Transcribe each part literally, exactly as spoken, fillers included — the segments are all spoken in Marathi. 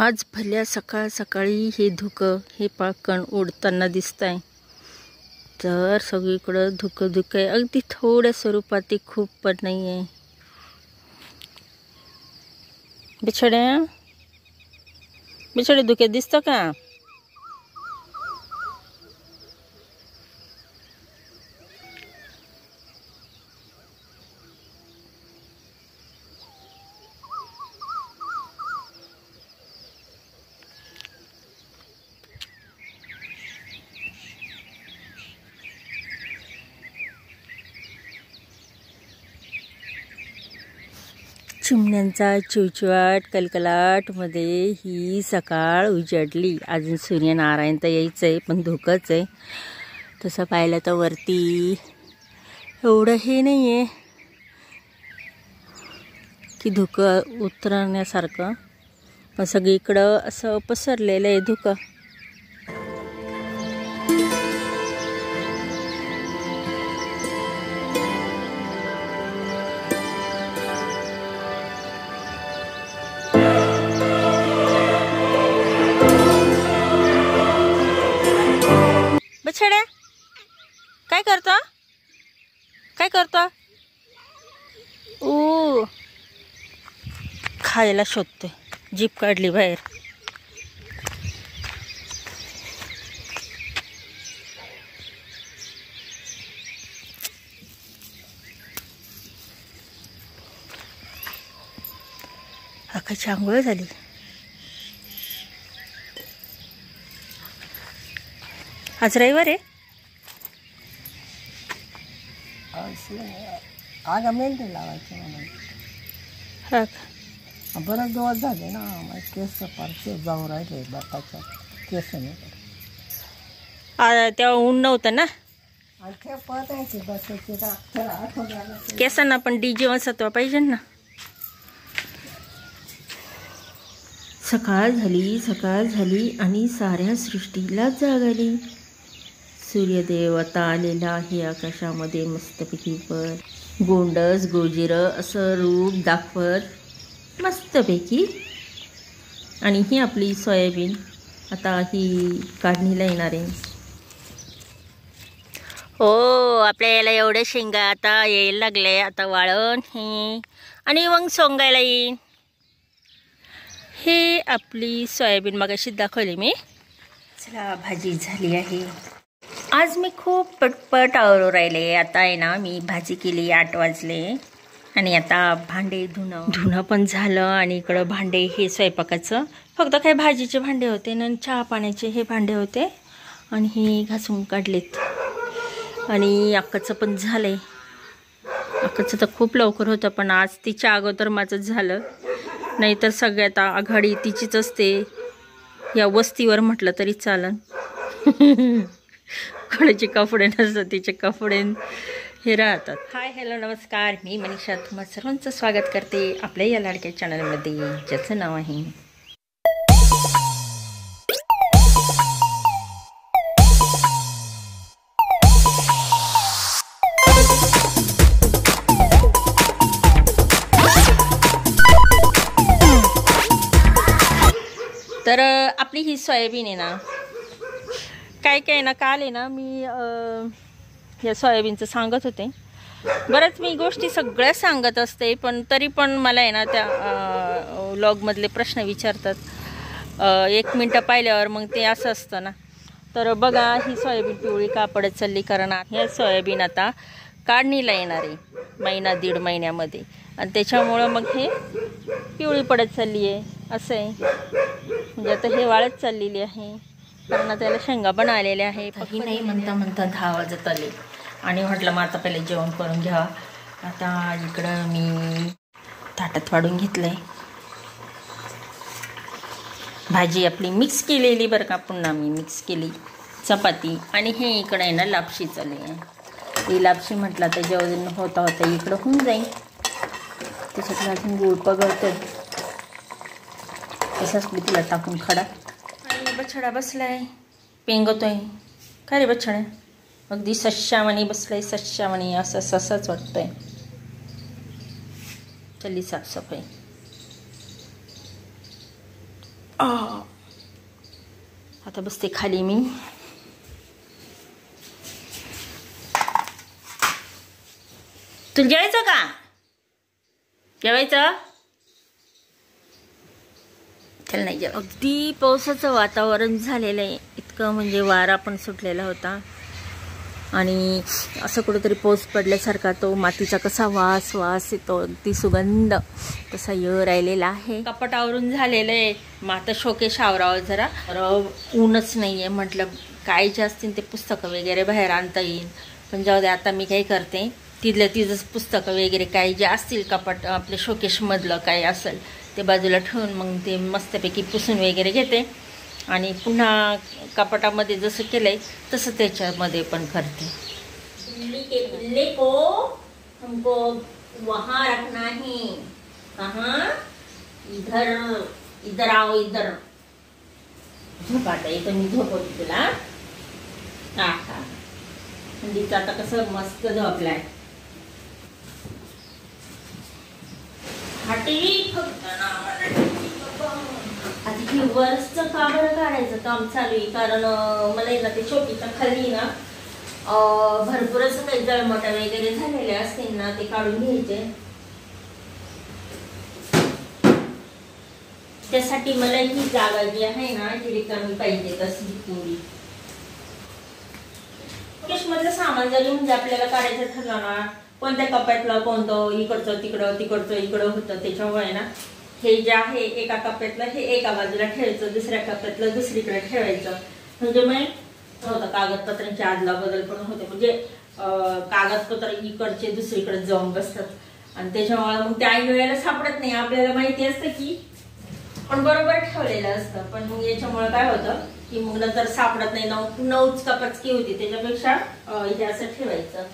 आज भल्या सकाळ सकाळी हे धुकं हे पाकण उडताना दिसत आहे। तर सगळीकडं धुकं धुकं आहे, अगदी थोड्या स्वरूपात, ते खूप पण नाही आहे। बिछड्या बिछडे धुक्यात दिसतं का? चिमण्यांचा चिवचिवाट कलकलाटमध्ये ही सकाळ उजाडली। अजून सूर्यनारायण तर यायचं आहे, पण धुकंच आहे। तसं पाहिलं तर वरती एवढं हे नाही आहे की धुकं उतरण्यासारखं, पण सगळीकडं असं पसरलेलं आहे धुकं। बछड्या काय करतो काय करतो? ओ खायला शोधते, जीभ काढली बाहेर। आकाशी आंघोळ झाली। आज रविवार आहे। आज मेहंदी लावायची म्हणून हा बरेच दिवस झाले ना, मग केस पारखे जाऊ राहिले बापाच्या केस नाही। तेव्हा ऊन नव्हतं ना, आणि ते पतायचे बसायचे आठवड्याला केसांना पण डी जीवनसत्व पाहिजे ना। सकाळ झाली सकाळ झाली आणि साऱ्या सृष्टीला जाग आली। सूर्यदेव आता आलेला आहे आकाशामध्ये मस्तपैकी वर, गोंडस गोजिरं असं रूप दाखवत मस्तपैकी। आणि ही आपली सोयाबीन आता ही काढणीला येणार आहे। हो, आपल्या याला एवढे शेंगा आता यायला लागले, आता वाळण हे आणि मग सोंगायला येईन। हे आपली सोयाबीन मगाशी दाखवली मी। चला, भाजी झाली आहे। आज मी खूप पटपट आवरू राहिले। आता आहे ना, मी भाजी केली, आठ वाजले आणि आता भांडे धुणं धुणं पण झालं आणि इकडं भांडे हे स्वयंपाकाचं फक्त काही भाजीचे भांडे होते आणि चहा पाण्याचे हे भांडे होते आणि हे घासून काढलेत। आणि अक्काचं पण झालंय। अक्काचं तर खूप लवकर होतं, पण आज तिच्या अगोदर माझं झालं, नाहीतर सगळ्यात आघाडी तिचीच असते या वस्तीवर म्हटलं तरी चालन। कोणाचे कपडे नसतात, तिचे कपडे हे राहतात। हाय हॅलो नमस्कार, मी मनीषा तुम्हा सर्वांचं स्वागत करते आपल्या या लाडक्या चॅनलमध्ये, ज्याचं नाव आहे तर आपली ही सोयाबीन आहे ना, काय काय ना, काल आहे ना मी या सोयाबीनचं सांगत होते। बरंच मी गोष्टी सगळ्या सांगत असते, पण तरी पण मला आहे ना त्या व्लॉगमधले प्रश्न विचारतात एक मिनटं पाहिल्यावर, मग ते असं असतं ना। तर बघा, ही सोयाबीन पिवळी का पडत चालली, कारण ह्या सोयाबीन आता काढणीला येणार आहे महिना दीड महिन्यामध्ये, आणि त्याच्यामुळं मग हे पिवळी पडत चालली आहे असं आहे। म्हणजे आता हे वाळत चाललेली आहे, कारण त्याला शेंगा पण आलेल्या आहे। काही नाही म्हणता म्हणता दहा वाजत आले आणि म्हटलं मग आता पहिले जेवण करून घ्या। आता इकडं मी ताटात वाढून घेतलंय भाजी आपली मिक्स केलेली, बरं का, पुन्हा मी मिक्स केली चपाती। आणि हे इकडं आहे ना लापशी चालली आहे। ही लापशी म्हटलं तर जेवण होता होता इकडं होऊन जाईल, त्याच्यातलं अजून गुळ पगळतोय, तसाच मी तिला टाकून खडा। आणि बछडा बसलाय पेंगतोय। काय रे बछड्या, अगदी सश्यामणी बसलाय, सश्यामणी असं ससाच वाटतंय। चली साफसफाई। आता बसते खाली मी. तुला जेवायचं का? जेवायचं? त्याला नाही जेव. अगदी पावसाचं वातावरण झालेलं आहे. इतकं म्हणजे वारा पण सुटलेला होता आणि असं कुठेतरी पाऊस पडल्यासारखा तो मातीचा कसा वास वास येतो, अगदी सुगंध तसा येऊ राहिलेला आहे. कपाटावरून झालेलं आहे. मग आता शोकेश आवरावं जरा. ऊनच नाही आहे. म्हटलं काय जे असतील ते पुस्तकं वगैरे बाहेर आणता येईल. पण जाऊ दे, आता मी काय करते, तिथल्या तिथंच पुस्तकं वगैरे काही जे असतील कपाट आपल्या शोकेशमधलं काय असेल ते बाजूला ठेवून मग ते मस्तपैकी पुसून वगैरे घेते आणि पुन्हा कपाटामध्ये जसं केलंय तसं त्याच्यामध्ये पण करते. बिल्ली के पिल्ले को हमको वहाँ रखना है. कहाँ? इधर. इधर आओ, इधर झोप. आता इथं मी झोपवते तुला. आहा, थंडीचं आता कसं मस्त झोपलाय. हाटी फक्त आधी हे वरचं का बरं काढायचं काम चालू आहे, कारण मला ना ते छोटीच्या खाली ना भरपूर असं काही जळमटा वगैरे झालेले असतील ना, ते काढून घ्यायचे. त्यासाठी मला ही जागा जी आहे ना ती रिकामी पाहिजे तशी पुरी. शोकेशमधलं सामान जरी म्हणजे आपल्याला काढायचं ठरलं ना, कोणत्या कपाटला कोणतं इकडचं तिकडं तिकडचं इकडं होतं, त्याच्यामुळे ना हे जे आहे एका कपाटला हे एका बाजूला ठेवायचं, दुसऱ्या कपाटला दुसरीकडे ठेवायचं. म्हणजे मग होतं कागदपत्रांची आदला बदल पण होते. म्हणजे कागदपत्र इकडचे दुसरीकडे जाऊन बसतात आणि त्याच्यामुळे मग ते ऐन वेळेला सापडत नाही. आपल्याला माहिती असतं की पण बरोबर ठेवलेलं असतं, पण मग याच्यामुळे काय होतं की मग नंतर सापडत नाही. नऊ नऊच कपाटकी होती, त्याच्यापेक्षा हे असं ठेवायचं.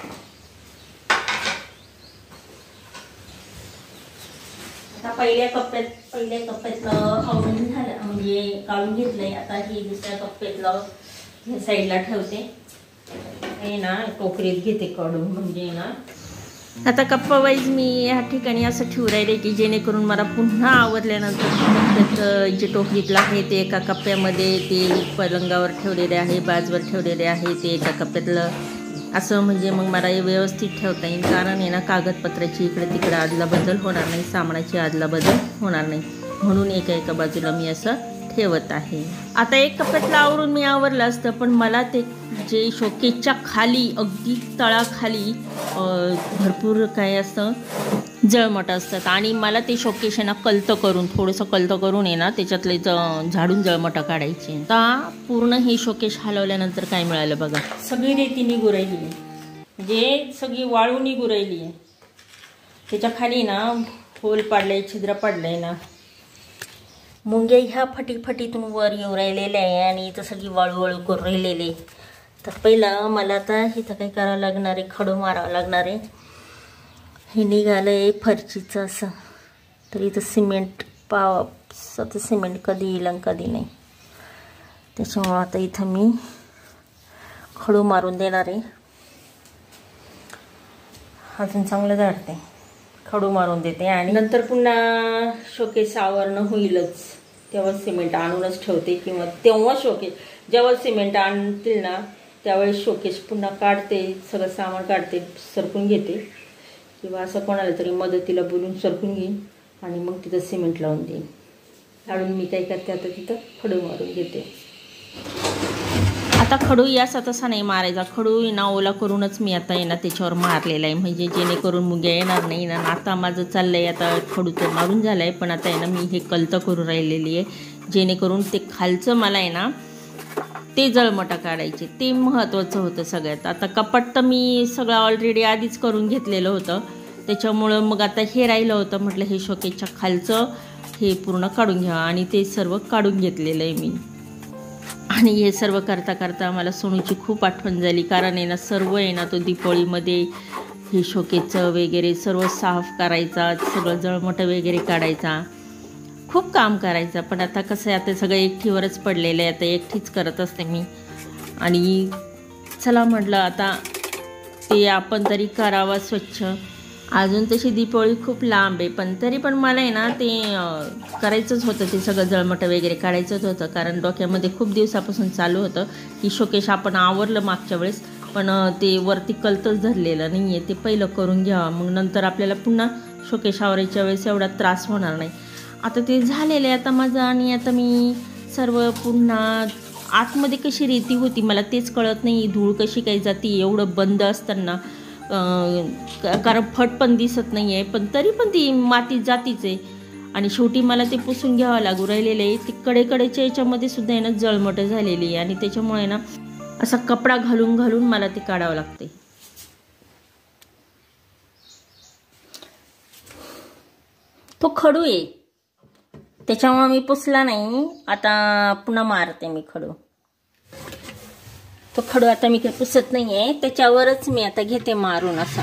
आता पहिल्या कप्प्यात पहिल्या कप्प्यातलं आवरून झालं म्हणजे काढून घेतलंय. आता ही दुसऱ्या कप्प्यातलं हे साईडला ठेवते. हे ना टोकरीत घेते काढून, म्हणजे ना आता कप्पा वाईज मी ह्या ठिकाणी असं ठेवू राहिले की जेणेकरून मला पुन्हा आवरल्यानंतर कप्प्यात जे टोकरीतलं आहे ते एका कप्प्यामध्ये, ते पलंगावर ठेवलेले आहे, बाजवर ठेवलेले आहे ते एका कप्प्यातलं, असं म्हणजे मग मला व्यवस्थित ठेवता येईल. कारण आहे ना कागदपत्राची इकडे तिकडे आदला बदल होणार नाही, सामानाची आदला बदल होणार नाही, म्हणून एका एका बाजूला मी असं ठेवत आहे. आता एक कप्प्यातलं आवरून मी आवरलं असतं, पण मला ते जे शोकेसच्या खाली अगदी तळाखाली भरपूर काय असतं जळमट असतात आणि मला ते शोकेश ना कलतं करून थोडंसं कलतं करून आहे ना त्याच्यातले ज झाडून जळमटं काढायचे. आता पूर्ण हे शोकेश हलवल्यानंतर काय मिळालं बघा, सगळी रेती निघू राहिली आहे, म्हणजे सगळी वाळू निघू राहिली आहे. त्याच्या खाली ना होल पाडलंय, छिद्र पडलंय ना, मुंग्या ह्या फटीफटीतून वर येऊ राहिलेल्या आहे आणि इथं सगळी वाळू वाळू करून राहिलेली. तर पहिलं मला आता इथं काही करावं लागणार आहे, खडू मारावं लागणार आहे. हे निघालं आहे फरचीचं असं, तर इथं सिमेंट पाव आता सिमेंट कधी येईल आणि कधी नाही, त्याच्यामुळं आता इथं मी खडू मारून देणार आहे. अजून चांगलं जाडते, खडू मारून देते आणि नंतर पुन्हा शोकेस आवरणं होईलच तेव्हा सिमेंट आणूनच ठेवते, किंवा तेव्हा शोकेस जेव्हा सिमेंट आणतील ना त्यावेळेस शोकेस पुन्हा काढते, सगळं सामान काढते, सरकून घेते, किंवा असं कोणाला तरी मदतीला बोलून सरकून घेईन आणि मग तिथं सिमेंट लावून देईन. काढून मी काय करते आता तिथं खडू मारून घेते. आता खडू याचा तसा नाही मारायचा, खडू ना ओला करूनच मी आता आहे ना त्याच्यावर मारलेला आहे, म्हणजे जेणेकरून मुंग्या येणार नाही ना. आता माझं चाललं आहे, आता खडू तर मारून झालं आहे, पण आता आहे ना मी हे कलतं करून राहिलेली आहे, जेणेकरून ते खालचं मला आहे ना ते जळमटा काढायचे, ते महत्त्वाचं होतं सगळ्यात. आता कपाट तर मी सगळं ऑलरेडी आधीच करून घेतलेलं होतं, त्याच्यामुळं मग आता हे राहिलं होतं, म्हटलं हे शोकेसच्या खालचं हे पूर्ण काढून घ्या आणि ते सर्व काढून घेतलेलं आहे मी. आणि हे सर्व करता करता मला सोनूची खूप आठवण झाली, कारण आहे ना सर्व आहे ना तो दीपावळीमध्ये हे शोकेसचं वगैरे सर्व साफ करायचा, सगळं जळमटं वगैरे काढायचा, खूप काम करायचं. पण आता कसं आहे, आता सगळं एकटीवरच पडलेलं आहे, आता एकटीच करत असते मी. आणि चला म्हटलं आता ते आपण तरी करावं स्वच्छ, अजून तशी दीपावली खूप लांब आहे, पण तरी पण मला आहे ना ते करायचंच होतं, ते सगळं जळमटं वगैरे काढायचंच होतं. कारण डोक्यामध्ये खूप दिवसापासून चालू होतं की शोकेश आपण आवरलं मागच्या वेळेस, पण ते वरती कलतच धरलेलं नाही आहे, ते पहिलं करून घ्यावं, मग नंतर आपल्याला पुन्हा शोकेश आवरायच्या वेळेस एवढा त्रास होणार नाही. आता ते झालेलं आहे आता माझं. आणि आता मी सर्व पुन्हा आतमध्ये कशी रेती होती मला तेच कळत नाही, धूळ कशी काही जाती एवढं बंद असताना, कारण फट पण दिसत नाही आहे, पण तरी पण ती माती जातीच आहे. आणि शेवटी मला ते पुसून घ्यावं लागू राहिलेलं आहे. ती कडेकडेच्या याच्यामध्ये सुद्धा आहे ना जळमटं झालेली आहे, आणि त्याच्यामुळे ना असा कपडा घालून घालून मला ते काढावं लागते. तो खडू आहे त्याच्यामुळे मी पुसला नाही, आता पुन्हा मारते मी खडू. तो खडू आता मी काही पुसत नाहीये, त्याच्यावरच मी आता घेते मारून असा.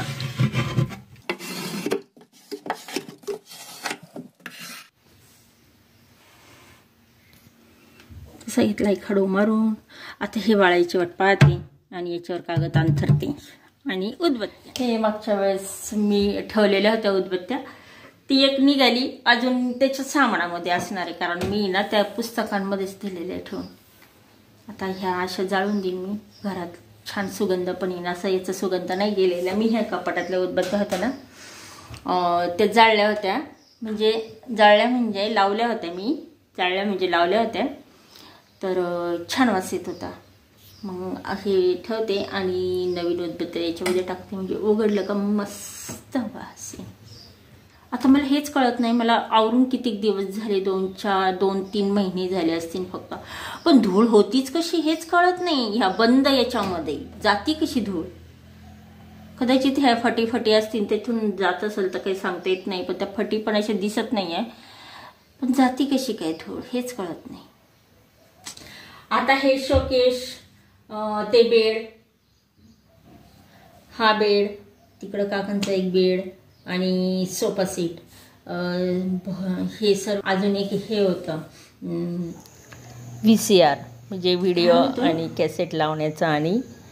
तसा घेतलाय खडू मारून. आता हे वाळायची वाट पाहते आणि याच्यावर कागद अंथरते आणि उदबत्त्या. हे मागच्या वेळेस मी ठेवलेल्या होत्या उदबत्त्या, ती एक निघाली, अजून त्याच्या सामानामध्ये असणार आहे, कारण मी ना त्या पुस्तकांमध्येच दिलेल्या ठेवून. आता ह्या अशा जाळून देईन मी, घरात छान सुगंध पण येईन. असं याचा सुगंध नाही गेलेला. मी ह्या कपाटातल्या उदबत्त्या होत्या ना त्या जाळल्या होत्या, म्हणजे जाळल्या म्हणजे लावल्या होत्या मी, जाळल्या म्हणजे लावल्या होत्या, तर छान वास येत होता. मग हे ठेवते आणि नवीन उदबत्त्या याच्यामध्ये टाकते, म्हणजे उघडलं का मस्त वास येईल. आता मला हेच कळत नाही, मला आवरून किती दिवस झाले, दोन चार दोन तीन महिने झाले असतील फक्त, पण धूळ होतीच कशी हेच कळत नाही. ह्या बंद याच्यामध्ये जाती कशी धूळ. कदाचित ह्या फटी फटी असतील त्यातून जात असेल तर काही सांगता येत नाही, पण त्या फटी पण अशा दिसत नाही आहे, पण जाती कशी काय धूळ हेच कळत नाही. आता हे शोकेश, ते बेड, हा बेड, तिकडं काकांचा एक बेड आणि सोफा सेट, हे सर्व. अजून एक हे होतं व्ही सी आर, म्हणजे व्हिडिओ आणि कॅसेट लावण्याचं आणि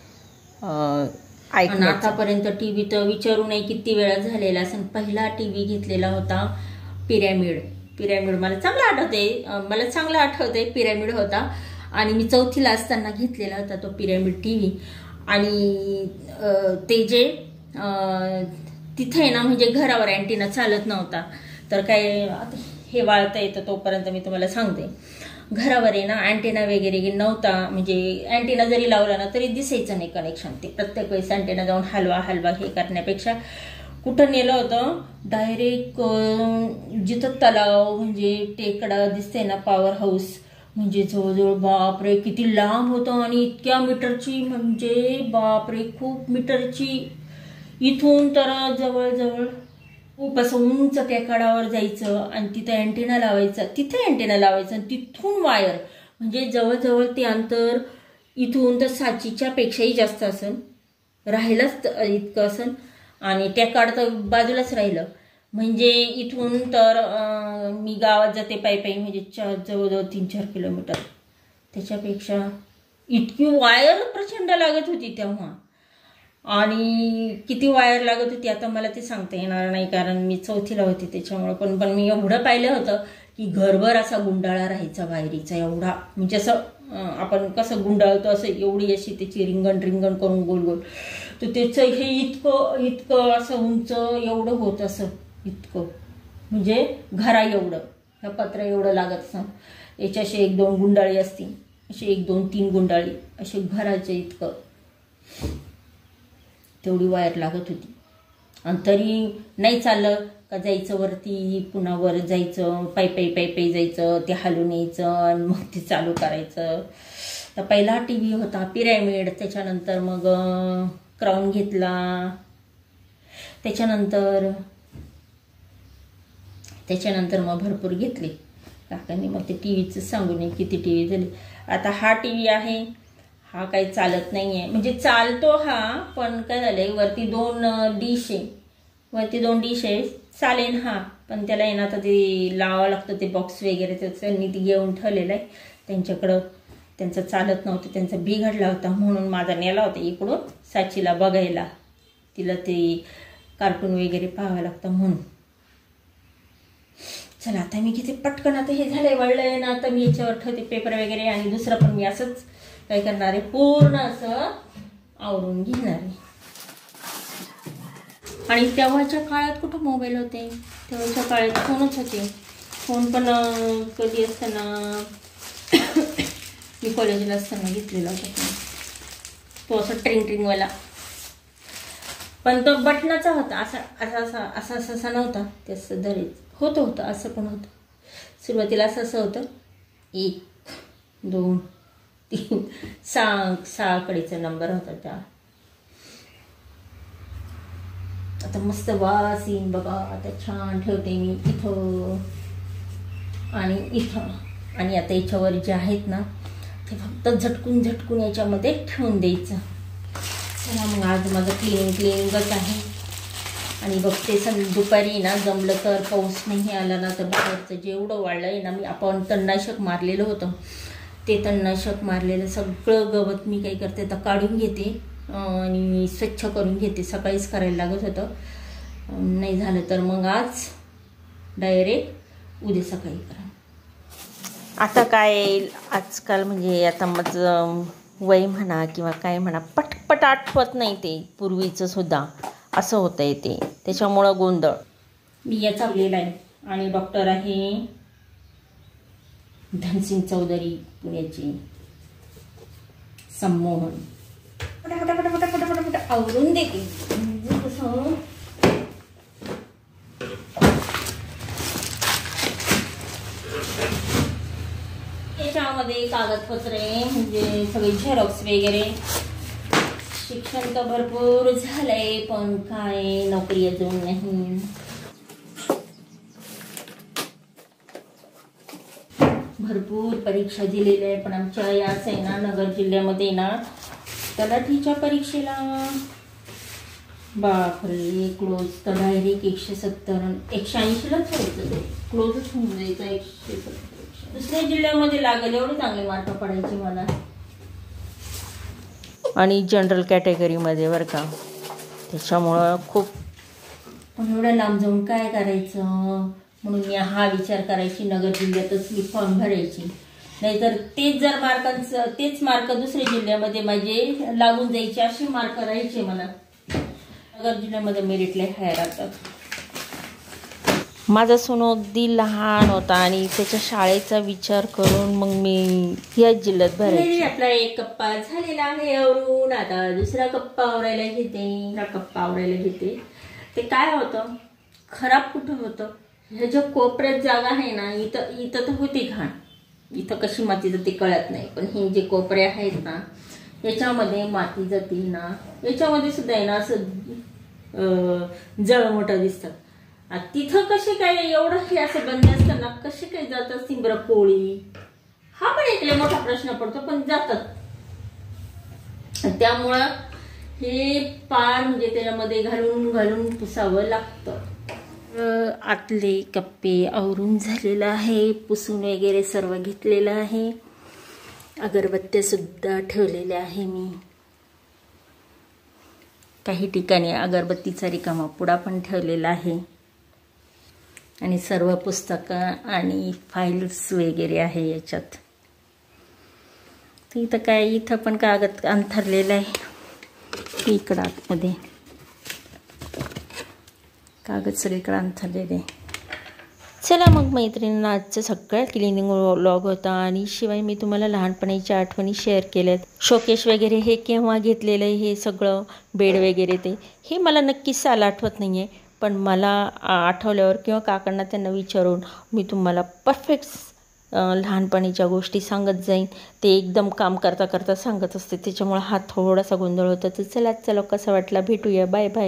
ऐकणं. आतापर्यंत टी व्ही तर विचारू नये किती वेळा झालेला असेल. पहिला टी व्ही घेतलेला होता पिरॅमिड. पिरॅमिड मला चांगला आठवते, मला चांगला आठवते पिरॅमिड होता, आणि मी चौथीला असताना घेतलेला होता तो पिरॅमिड टी व्ही. आणि ते जे तिथे आहे ना, म्हणजे घरावर अँटिना चालत नव्हता, तर काय हे वाळता येतं तोपर्यंत मी तुम्हाला सांगते. घरावर आहे ना अँटिना वगैरे नव्हता, म्हणजे अँटिना जरी लावला ना तरी दिसायचं नाही कनेक्शन. ते प्रत्येक वेळेस अँटिना जाऊन हलवा हलवा हे करण्यापेक्षा कुठं नेलं होतं डायरेक्ट जिथं तलाव म्हणजे टेकडा दिसते ना, पॉवर हाऊस, म्हणजे जवळजवळ बापरे किती लांब होतं, आणि इतक्या मीटरची, म्हणजे बापरे खूप मीटरची. इथून तर जवळजवळ खूप असं उंच त्या कडावर जायचं आणि तिथं अँटेना लावायचा, तिथे अँटेना लावायचा, आणि तिथून वायर, म्हणजे जवळजवळ ते अंतर इथून तर सातशेच्या पेक्षाही जास्त असेल, राहिलंच इतकं असेल. आणि त्या काड तर बाजूलाच राहिलं, म्हणजे इथून तर मी गावात जाते पायी पायी, म्हणजे चार जवळजवळ तीन चार किलोमीटर. त्याच्यापेक्षा इतकी वायर प्रचंड लागत होती तेव्हा. आणि किती वायर लागत होती आता मला ते सांगता येणार नाही, कारण मी चौथीला होती त्याच्यामुळे. पण पण मी एवढं पाहिलं होतं की घरभर असा गुंडाळा राहायचा वायरीचा एवढा, म्हणजे असं आपण कसं गुंडाळतो असं, एवढी अशी त्याची रिंगण रिंगण करून गोल गोल. तर त्याचं हे इतकं इतकं असं उंच एवढं होत असं, इतकं म्हणजे घरा एवढं, ह्या पत्रा एवढं लागत असं. याच्याशी एक दोन गुंडाळी असती, अशी एक दोन तीन गुंडाळी असे घराचे इतकं, तेवढी वायर लागत होती. आणि तरी नाही चाललं का जायचं वरती, पुन्हा वर जायचं, पायी पायी पायी पायी जायचं, ते हलून यायचं आणि मग ते चालू करायचं. तर पहिला टी व्ही होता पिरॅमिड, त्याच्यानंतर मग क्राऊन घेतला, त्याच्यानंतर त्याच्यानंतर मग भरपूर घेतले काकांनी. मग ते टी व्हीचं सांगू नये किती टी व्ही झाले. आता हा टी व्ही आहे, हा काही चालत नाही आहे, म्हणजे चालतो हा, पण काय झालंय वरती दोन डिश आहे, वरती दोन डिश आहे, चालेन हा, पण त्याला येणं आता ते लावावं लागतं ते बॉक्स वगैरे, त्याचं त्यांनी ती घेऊन ठेवलेलं आहे त्यांच्याकडं. त्यांचं चालत नव्हतं, त्यांचा बिघडला होता, म्हणून माझा नेला होता इकडून साचीला बघायला. तिला ते कार्टून वगैरे पाहावं लागतं म्हणून. चला आता मी किती पटकन, आता हे झालंय वळलंय ना, आता मी याच्यावर ठेवते पेपर वगैरे. आणि दुसरं पण मी असंच काय करणार आहे, पूर्ण असं आवरून घेणार आहे. आणि तेव्हाच्या काळात कुठं मोबाईल होते, तेव्हाच्या काळात फोनच होते. फोन पण कधी असताना मी कॉलेजला असताना घेतलेला होता फोन, तो असं ट्रिंग ट्रिंगवाला. पण तो बटनाचा होता, असा असा असा असा असा असा नव्हता, ते असं धरेच होतं होतं असं पण होतं. सुरुवातीला असं असं होतं, एक दोन तीन सहा सहा कडेचा नंबर होता त्या. आता मस्त वास येईन बघा, आता छान ठेवते मी इथं आणि इथं. आणि आता याच्यावर जे आहेत ना ते फक्त झटकून झटकून याच्यामध्ये ठेवून द्यायचं. चला मग आज माझं क्लिनिंग क्लिनिंगच आहे. आणि बघते सं दुपारी ना जमलं तर, पाऊस नाही आला ना तर बाहेरचं जेवढं वाढलं आहे ना, मी आपण तणनाशक मारलेलं होतं, ते तणनाशक मारलेलं सगळं गवत मी काय करते तर काढून घेते आणि स्वच्छ करून घेते. सकाळीच करायला लागत होतं, नाही झालं तर मग आज डायरेक्ट उद्या सकाळी करा. आता काय आजकाल म्हणजे आता माझं वय म्हणा किंवा काय म्हणा, पटपट आठवत नाही ते पूर्वीचं सुद्धा, असं होतं आहे ते, त्याच्यामुळं गोंधळ. मी या चावलेला आहे आणि डॉक्टर आहे धनसिंग चौधरी पुण्याची, संमोहन. पटापटा पटापटा पटापटा पटा आवरून देते. कसं याच्यामध्ये कागदपत्रे म्हणजे सगळे झेरॉक्स वगैरे. शिक्षण तर भरपूर झालंय पण काय नोकरी अजून नाही. भरपूर परीक्षा दिलेल्या आहे, पण आमच्या याच आहे ना नगर जिल्ह्यामध्ये ना तलाठीच्या परीक्षेला बापरे क्लोज तर डायरेक्ट एकशे सत्तर एकशे ऐंशीलाच व्हायचं, क्लोजच होऊन जायचं एकशे सत्तर. दुसऱ्या जिल्ह्यामध्ये लागेल एवढे चांगले मार्क पडायचे मला. आणि जनरल कॅटेगरीमध्ये बरं का, त्याच्यामुळं खूप. पण एवढं लांब जाऊन काय करायचं म्हणून मी हा विचार करायची नगर जिल्ह्यातच मी फॉर्म भरायची. नाहीतर तेच जर मार्कांचं तेच मार्क दुसऱ्या जिल्ह्यामध्ये माझे लागून जायचे, असे मार्क राहायचे मला. नगर जिल्ह्यामध्ये मेरिटला हाय राहतात. माझा सोनू अगदी लहान होता आणि त्याच्या शाळेचा विचार करून मग मी याच जिल्ह्यात भरायची. आपला एक कप्पा झालेला आहे आवरून, आता दुसरा कप्पा आवरायला घेते. दुसरा कप्पा आवरायला घेते. ते काय होतं, खराब कुठं होतं, ह्या ज्या कोपऱ्यात जागा आहे ना, इथं इथं तर होती घाण, इथं कशी माती जाते कळत नाही. पण हे जे कोपरे आहेत ना याच्यामध्ये माती जाते ना, याच्यामध्ये सुद्धा आहे ना असं जळ मोठं दिसतं. तिथं कसे काय एवढं हे असं बंद असतं ना, कसे काय जात असतील बरं कोळी, हा पण एक लय मोठा प्रश्न पडतो. पण जातात. त्यामुळं हे पार म्हणजे त्याच्यामध्ये घालून घालून पुसावं लागतं. आतले कप्पे आवरून झालेला आहे, पुसून वगैरे सर्व घेतलेलं आहे. अगरबत्त्या सुद्धा ठेवलेल्या आहे मी. काही ठिकाणी अगरबत्तीचा रिकामा पुडा पण ठेवलेला आहे. आणि सर्व पुस्तकं आणि फाईल्स वगैरे आहे याच्यात. इथं काय इथं पण कागद अंथरलेलं आहे. इकडं आतमध्ये कागद सगळीकडे अंथरलेले. चला मग मैत्रिणींना आजचं सगळं क्लिनिंग व्लॉग होता. आणि शिवाय मी तुम्हाला लहानपणीच्या आठवणी शेअर केल्यात. शोकेश वगैरे हे केव्हा घेतलेलं आहे हे सगळं, बेड वगैरे ते हे मला नक्कीच साल आठवत नाही आहे, पण मला आठवल्यावर किंवा काकांना त्यांना विचारून मी तुम्हाला परफेक्ट लहानपणीच्या गोष्टी सांगत जाईन. ते एकदम काम करता करता सांगत असते, त्याच्यामुळे हा थोडासा गोंधळ होता. तर चला चला कसा वाटला, भेटूया, बाय बाय.